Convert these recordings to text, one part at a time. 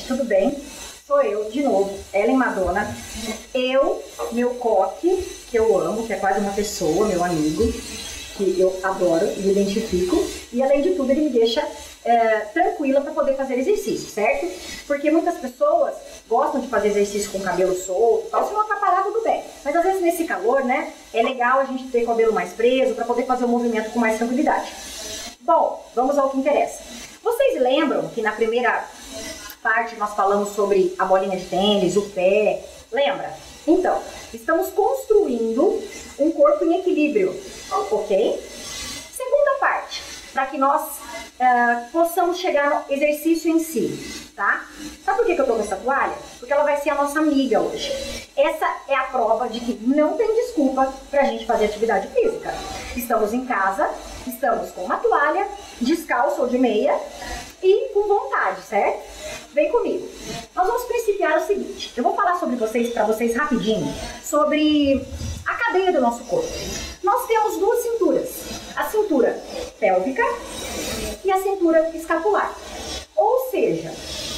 tudo bem? Sou eu, de novo, Ellen Madonna. Eu, meu coque, que eu amo, que é quase uma pessoa, meu amigo, que eu adoro e me identifico. E além de tudo, ele me deixa tranquila para poder fazer exercício, certo? Porque muitas pessoas gostam de fazer exercício com cabelo solto, tal, se não atrapalhar, tudo bem. Mas às vezes nesse calor, né, é legal a gente ter o cabelo mais preso para poder fazer o movimento com mais tranquilidade. Bom, vamos ao que interessa. Vocês lembram que na primeira parte nós falamos sobre a bolinha de tênis, o pé, lembra? Então, estamos construindo um corpo em equilíbrio, ok? Segunda parte, para que nós possamos chegar no exercício em si, tá? Sabe por que eu tô com essa toalha? Porque ela vai ser a nossa amiga hoje. Essa é a prova de que não tem desculpa pra gente fazer atividade física. Estamos em casa, estamos com uma toalha, descalço ou de meia e com vontade, certo? Vem comigo. Nós vamos principiar o seguinte. Eu vou falar para vocês rapidinho sobre a cadeia do nosso corpo. Nós temos duas cinturas. A cintura pélvica e a cintura escapular. Ou seja,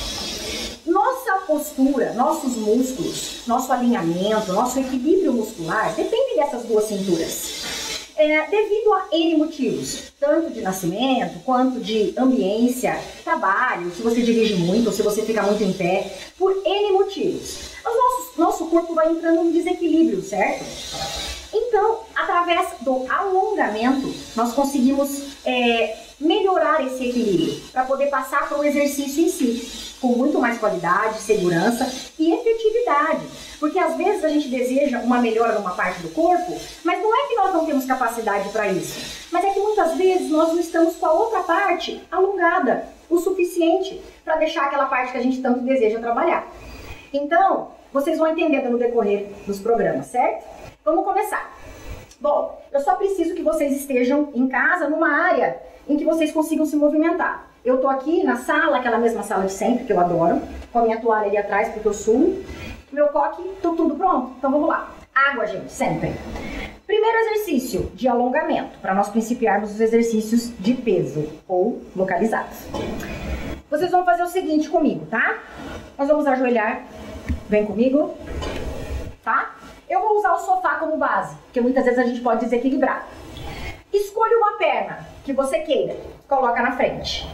nossa postura, nossos músculos, nosso alinhamento, nosso equilíbrio muscular depende dessas duas cinturas. Devido a N motivos, tanto de nascimento quanto de ambiência, trabalho, se você dirige muito ou se você fica muito em pé, por N motivos. Nosso corpo vai entrando em desequilíbrio, certo? Então, através do alongamento, nós conseguimos melhorar esse equilíbrio para poder passar para o exercício em si, com muito mais qualidade, segurança e efetividade. Porque às vezes a gente deseja uma melhora numa parte do corpo, mas não é que nós não temos capacidade para isso. Mas é que muitas vezes nós não estamos com a outra parte alongada o suficiente para deixar aquela parte que a gente tanto deseja trabalhar. Então, vocês vão entendendo no decorrer dos programas, certo? Vamos começar. Bom, eu só preciso que vocês estejam em casa, numa área em que vocês consigam se movimentar. Eu tô aqui na sala, aquela mesma sala de sempre, que eu adoro, com a minha toalha ali atrás, porque eu sumo. Meu coque, tô tudo pronto? Então vamos lá. Água, gente, sempre. Primeiro exercício de alongamento, para nós principiarmos os exercícios de peso, ou localizados. Vocês vão fazer o seguinte comigo, tá? Nós vamos ajoelhar, vem comigo, tá? Eu vou usar o sofá como base, porque muitas vezes a gente pode desequilibrar. Escolha uma perna que você queira, coloca na frente.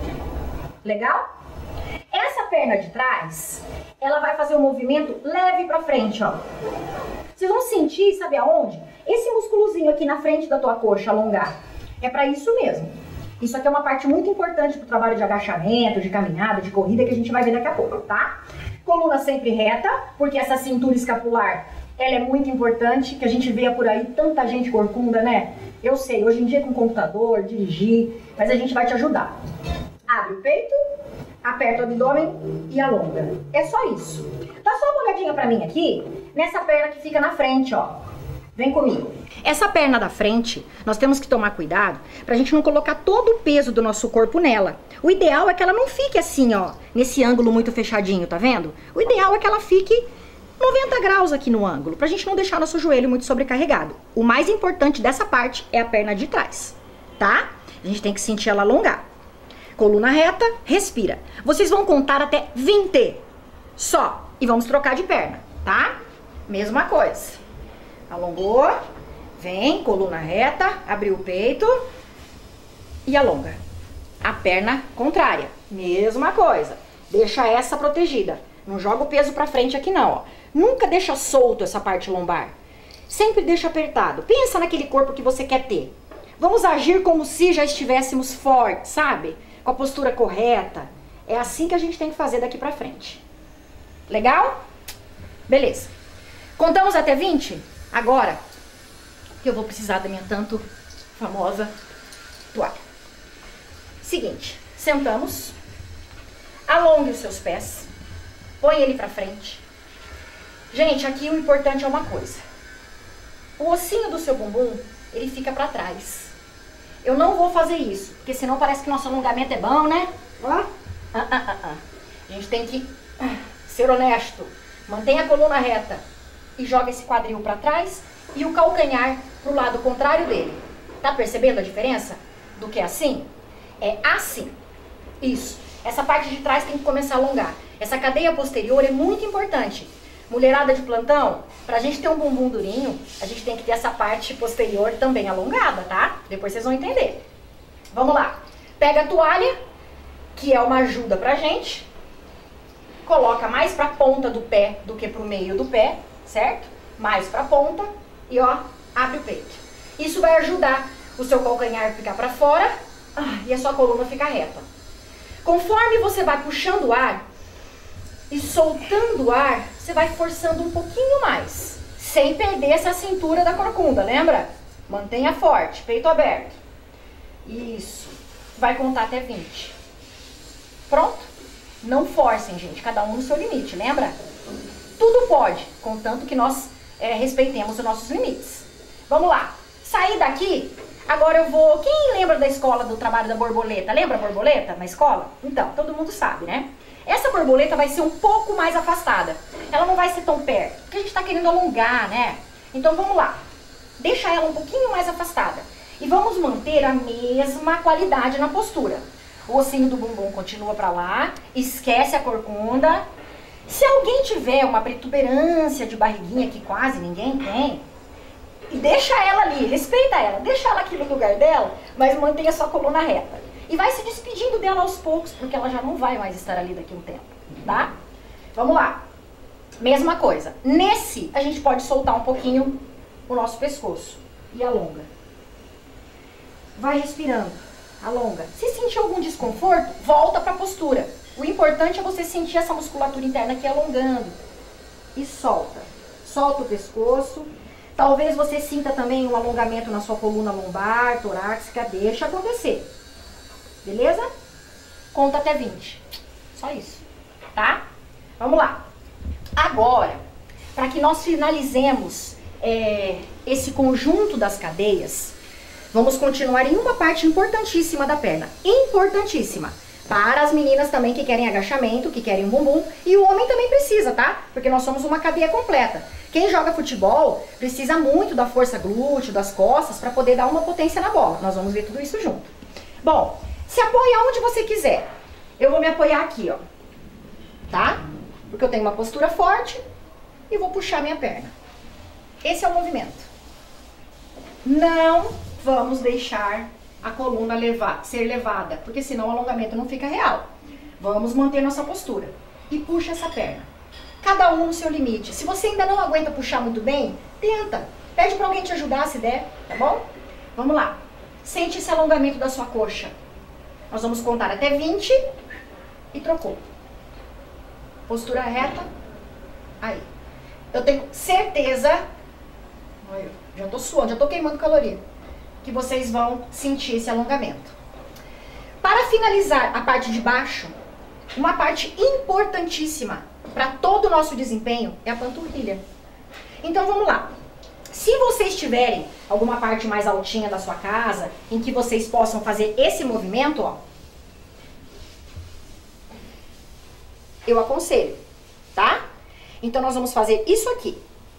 Legal? Essa perna de trás, ela vai fazer um movimento leve pra frente, ó. Vocês vão sentir, sabe aonde? Esse musculozinho aqui na frente da tua coxa alongar. É pra isso mesmo. Isso aqui é uma parte muito importante do trabalho de agachamento, de caminhada, de corrida, que a gente vai ver daqui a pouco, tá? Coluna sempre reta, porque essa cintura escapular, ela é muito importante, que a gente vê por aí tanta gente corcunda, né? Eu sei, hoje em dia com computador, dirigir, mas a gente vai te ajudar. Abre o peito, aperta o abdômen e alonga. É só isso. Dá só uma olhadinha pra mim aqui, nessa perna que fica na frente, ó. Vem comigo. Essa perna da frente, nós temos que tomar cuidado pra gente não colocar todo o peso do nosso corpo nela. O ideal é que ela não fique assim, ó, nesse ângulo muito fechadinho, tá vendo? O ideal é que ela fique 90 graus aqui no ângulo, pra gente não deixar nosso joelho muito sobrecarregado. O mais importante dessa parte é a perna de trás, tá? A gente tem que sentir ela alongar. Coluna reta, respira. Vocês vão contar até 20 só e vamos trocar de perna, tá? Mesma coisa. Alongou, vem, coluna reta, abriu o peito e alonga. A perna contrária, mesma coisa. Deixa essa protegida. Não joga o peso pra frente aqui não, ó. Nunca deixa solto essa parte lombar. Sempre deixa apertado. Pensa naquele corpo que você quer ter. Vamos agir como se já estivéssemos fortes, sabe? Com a postura correta. É assim que a gente tem que fazer daqui pra frente. Legal? Beleza. Contamos até 20? Agora, que eu vou precisar da minha tanto famosa toalha. Seguinte, sentamos. Alongue os seus pés. Põe ele pra frente. Gente, aqui o importante é uma coisa. O ossinho do seu bumbum, ele fica pra trás. Eu não vou fazer isso, porque senão parece que nosso alongamento é bom, né? Ó. A gente tem que ser honesto. Mantenha a coluna reta e joga esse quadril pra trás e o calcanhar pro lado contrário dele. Tá percebendo a diferença do que é assim? É assim. Isso. essa parte de trás tem que começar a alongar. Essa cadeia posterior é muito importante. Mulherada de plantão, pra gente ter um bumbum durinho, a gente tem que ter essa parte posterior também alongada, tá? Depois vocês vão entender. Vamos lá. Pega a toalha, que é uma ajuda pra gente. Coloca mais pra ponta do pé do que pro meio do pé, certo? Mais pra ponta e ó, abre o peito. Isso vai ajudar o seu calcanhar a ficar pra fora e a sua coluna ficar reta. Conforme você vai puxando o ar e soltando o ar, você vai forçando um pouquinho mais, sem perder essa cintura da corcunda, lembra? Mantenha forte, peito aberto. Isso. Vai contar até 20. Pronto? Não forcem, gente, cada um no seu limite, lembra? Tudo pode, contanto que nós respeitemos os nossos limites. Vamos lá. Saí daqui, agora eu vou... Quem lembra da escola do trabalho da borboleta? Lembra a borboleta na escola? Então, todo mundo sabe, né? Essa borboleta vai ser um pouco mais afastada. Ela não vai ser tão perto, porque a gente está querendo alongar, né? Então vamos lá. Deixa ela um pouquinho mais afastada. E vamos manter a mesma qualidade na postura. O ossinho do bumbum continua para lá. Esquece a corcunda. Se alguém tiver uma protuberância de barriguinha, que quase ninguém tem, deixa ela ali, respeita ela. Deixa ela aqui no lugar dela, mas mantenha sua coluna reta. E vai se despedindo dela aos poucos, porque ela já não vai mais estar ali daqui a um tempo, tá? Vamos lá. Mesma coisa. Nesse, a gente pode soltar um pouquinho o nosso pescoço. E alonga. Vai respirando. Alonga. Se sentir algum desconforto, volta para a postura. O importante é você sentir essa musculatura interna aqui alongando. E solta. Solta o pescoço. Talvez você sinta também um alongamento na sua coluna lombar, torácica. Deixa acontecer. Beleza? Conta até 20. Só isso, tá? Vamos lá. Agora, para que nós finalizemos esse conjunto das cadeias, vamos continuar em uma parte importantíssima da perna. Importantíssima. Para as meninas também que querem agachamento, que querem um bumbum. E o homem também precisa, tá? Porque nós somos uma cadeia completa. Quem joga futebol precisa muito da força glúteo, das costas, para poder dar uma potência na bola. Nós vamos ver tudo isso junto. Bom, se apoia onde você quiser. Eu vou me apoiar aqui, ó. Tá? Porque eu tenho uma postura forte e vou puxar minha perna. Esse é o movimento. Não vamos deixar a coluna ser levada, porque senão o alongamento não fica real. Vamos manter nossa postura. E puxa essa perna. Cada um no seu limite. Se você ainda não aguenta puxar muito bem, tenta. Pede pra alguém te ajudar se der, tá bom? Vamos lá. Sente esse alongamento da sua coxa. Nós vamos contar até 20 e trocou. Postura reta. Aí. Eu tenho certeza, olha, já tô suando, já tô queimando caloria, que vocês vão sentir esse alongamento. Para finalizar a parte de baixo, uma parte importantíssima para todo o nosso desempenho é a panturrilha. Então vamos lá. Se vocês tiverem alguma parte mais altinha da sua casa, em que vocês possam fazer esse movimento, ó, eu aconselho, tá? Então nós vamos fazer isso aqui.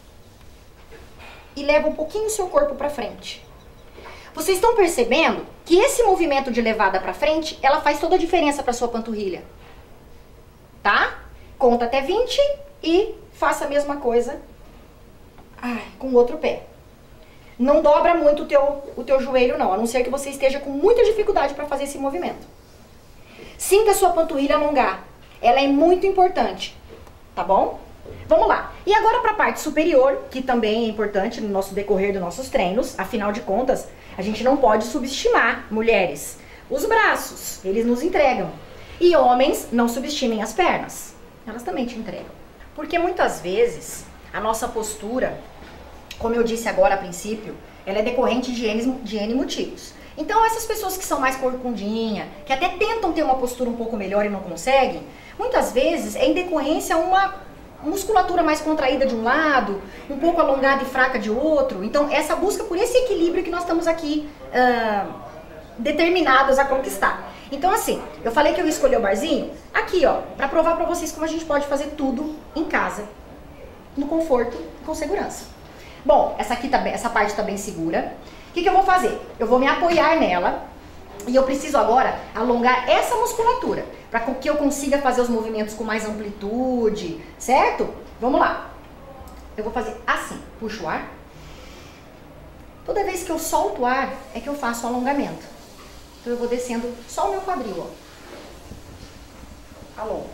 E leva um pouquinho o seu corpo pra frente. Vocês estão percebendo que esse movimento de levada pra frente, ela faz toda a diferença pra sua panturrilha. Tá? Conta até 20 e faça a mesma coisa com o outro pé. Não dobra muito o teu joelho não, a não ser que você esteja com muita dificuldade para fazer esse movimento. Sinta a sua panturrilha alongar. Ela é muito importante, tá bom? Vamos lá. E agora para a parte superior, que também é importante no nosso decorrer dos nossos treinos. Afinal de contas, a gente não pode subestimar, mulheres. Os braços, eles nos entregam. E homens, não subestimem as pernas. Elas também te entregam. Porque muitas vezes a nossa postura, como eu disse agora a princípio, ela é decorrente de N motivos. Então essas pessoas que são mais corcundinha, que até tentam ter uma postura um pouco melhor e não conseguem, muitas vezes é em decorrência a uma musculatura mais contraída de um lado, um pouco alongada e fraca de outro. Então essa busca por esse equilíbrio que nós estamos aqui determinados a conquistar. Então assim, eu falei que eu ia escolher o barzinho aqui, ó, pra provar pra vocês como a gente pode fazer tudo em casa, no conforto e com segurança. Bom, essa parte tá bem segura. O que eu vou fazer? Eu vou me apoiar nela E eu preciso agora alongar essa musculatura, para que eu consiga fazer os movimentos com mais amplitude, certo? Vamos lá. Eu vou fazer assim, puxo o ar. Toda vez que eu solto o ar, é que eu faço o alongamento. Então eu vou descendo só o meu quadril, ó. Alongo.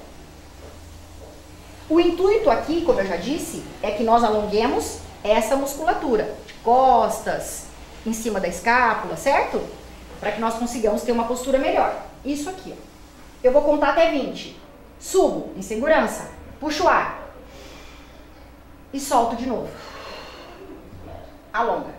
O intuito aqui, como eu já disse, é que nós alonguemos essa musculatura. Costas, em cima da escápula, certo? Para que nós consigamos ter uma postura melhor. Isso aqui, ó. Eu vou contar até 20. Subo em segurança, puxo o ar. E solto de novo. Alonga.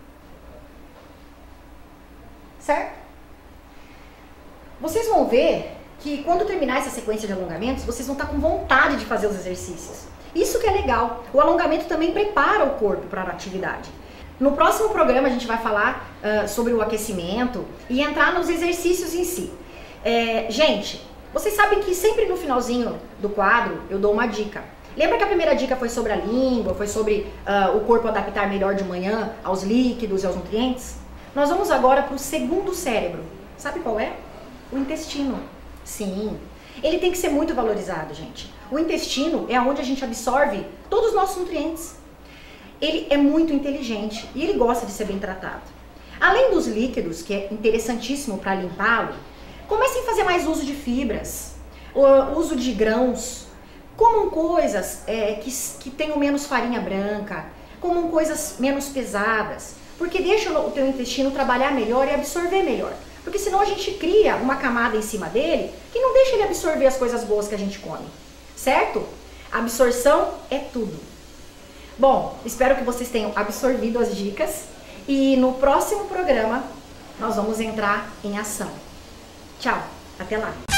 Certo? Vocês vão ver que quando terminar essa sequência de alongamentos, vocês vão estar com vontade de fazer os exercícios. Isso que é legal. O alongamento também prepara o corpo para a atividade. No próximo programa a gente vai falar sobre o aquecimento e entrar nos exercícios em si. Gente, vocês sabem que sempre no finalzinho do quadro eu dou uma dica. Lembra que a primeira dica foi sobre a língua, foi sobre o corpo adaptar melhor de manhã aos líquidos e aos nutrientes? Nós vamos agora para o segundo cérebro. Sabe qual é? O intestino. Sim, ele tem que ser muito valorizado, gente. O intestino é onde a gente absorve todos os nossos nutrientes. Ele é muito inteligente e ele gosta de ser bem tratado. Além dos líquidos, que é interessantíssimo para limpá-lo, comecem a fazer mais uso de fibras, o uso de grãos, comam coisas que tenham menos farinha branca, comam coisas menos pesadas, porque deixa o teu intestino trabalhar melhor e absorver melhor. Porque senão a gente cria uma camada em cima dele que não deixa ele absorver as coisas boas que a gente come, certo? A absorção é tudo. Bom, espero que vocês tenham absorvido as dicas e no próximo programa nós vamos entrar em ação. Tchau, até lá!